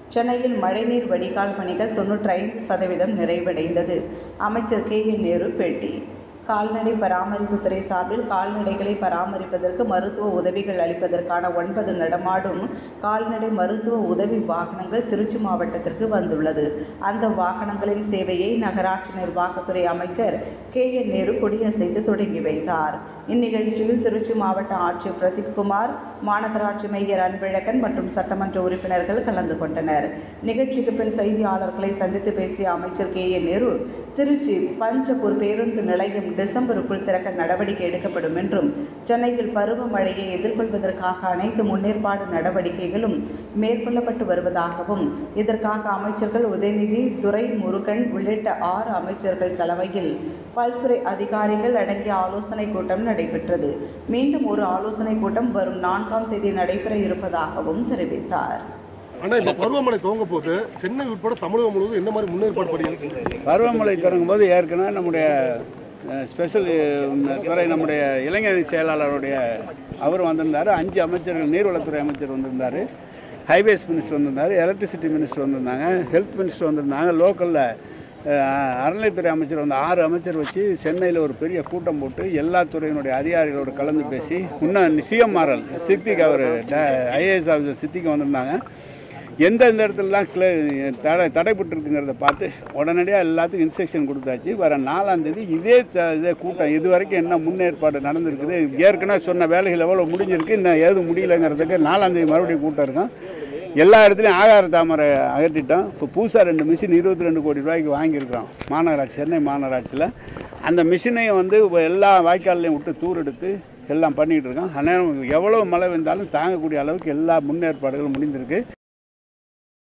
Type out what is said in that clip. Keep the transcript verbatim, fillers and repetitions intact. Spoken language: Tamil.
சென்னையில் மழைநீர் வடிகால் பணிகள் தொன்னூற்றி ஐந்து சதவீதம் நிறைவடைந்தது. அமைச்சர் கே என் நேரு பேட்டி. கால்நடை பராமரிப்புத்துறை சார்பில் கால்நடைகளை பராமரிப்பதற்கு மருத்துவ உதவிகள் அளிப்பதற்கான ஒன்பது நடமாடும் கால்நடை மருத்துவ உதவி வாகனங்கள் திருச்சி மாவட்டத்திற்கு வந்துள்ளது. அந்த வாகனங்களின் சேவையை நகராட்சி நிர்வாகத்துறை அமைச்சர் கே என் நேரு கொடியசைத்து தொடங்கி வைத்தார். இந்நிகழ்ச்சியில் திருச்சி மாவட்ட ஆட்சியர் பிரதீப்குமார், மாநகராட்சி மேயர் அன்பழகன் மற்றும் சட்டமன்ற உறுப்பினர்கள் கலந்து கொண்டனர். நிகழ்ச்சிக்கு பின் செய்தியாளர்களை சந்தித்து பேசிய அமைச்சர் கே என் நேரு, திருச்சி பஞ்சப்பூர் பேருந்து நிலையம் டிசம்பருக்குள் திறக்க நடவடிக்கை எடுக்கப்படும் என்றும், சென்னையில் பருவமழையை எதிர்கொள்வதற்காக அனைத்து முன்னேற்பாடு நடவடிக்கைகளும் மேற்கொள்ளப்பட்டு வருவதாகவும், இதற்காக அமைச்சர்கள் உதயநிதி, துரைமுருகன் உள்ளிட்ட ஆறு அமைச்சர்கள் தலைமையில் பல்துறை அதிகாரிகள் அடங்கிய ஆலோசனைக் கூட்டம் நடைபெற்றது. மீண்டும் ஒரு ஆலோசனைக் கூட்டம் வரும் நான்காம் தேதி நடைபெற இருப்பதாகவும் தெரிவித்தார். ஆனால் இப்போ பருவமழை துவங்க போது சென்னை உட்பட தமிழகம் முழுவதும் என்ன மாதிரி முன்னேற்பாடு பண்ணுறீங்க? பருவமழை தொடங்கும் போது ஏற்கனவே நம்முடைய ஸ்பெஷல் துறை நம்முடைய இளைஞரணி செயலாளருடைய அவர் வந்திருந்தார். அஞ்சு அமைச்சர்கள், நீர்வளத்துறை அமைச்சர் வந்திருந்தார், ஹைவேஸ் மினிஸ்டர் வந்திருந்தார், எலக்ட்ரிசிட்டி மினிஸ்டர் வந்திருந்தாங்க, ஹெல்த் மினிஸ்டர் வந்திருந்தாங்க, லோக்கலில் அறநிலைத்துறை அமைச்சர் வந்து ஆறு அமைச்சர் வச்சு சென்னையில் ஒரு பெரிய கூட்டம் போட்டு எல்லா துறையினுடைய அதிகாரிகளோடு கலந்து பேசி, இன்னும் சிஎம்ஆர்எல் சித்திக்கு அவர் ஐஏஎஸ் ஆஃபீஸர் சித்திக்கு வந்திருந்தாங்க. எந்தெந்த இடத்துலலாம் கிள தடை தடைப்பட்டுருக்குங்கிறத பார்த்து உடனடியாக எல்லாத்துக்கும் இன்ஸ்ட்ரக்ஷன் கொடுத்தாச்சு. வர நாலாம் தேதி இதே இதே கூட்டம் இது வரைக்கும் என்ன முன்னேற்பாடு நடந்திருக்குது, ஏற்கனவே சொன்ன வேலைகள் எவ்வளோ முடிஞ்சிருக்கு, இன்னும் ஏதும் முடியலைங்கிறதுக்கு நாலாம் தேதி மறுபடியும் கூட்டம் இருக்கும். எல்லா இடத்துலையும் ஆகார தாமரை அகற்றிட்டோம். இப்போ புதுசாக ரெண்டு மிஷின் இருபத்தி ரெண்டு கோடி ரூபாய்க்கு வாங்கியிருக்கிறோம் மாநகராட்சி, சென்னை மாநகராட்சியில். அந்த மிஷினையும் வந்து எல்லா வாய்க்கால்லையும் விட்டு தூர் எடுத்து எல்லாம் பண்ணிகிட்டு இருக்கோம். அந்நேரம் எவ்வளோ மழை வந்தாலும் தாங்கக்கூடிய அளவுக்கு எல்லா முன்னேற்பாடுகளும் முடிந்திருக்கு.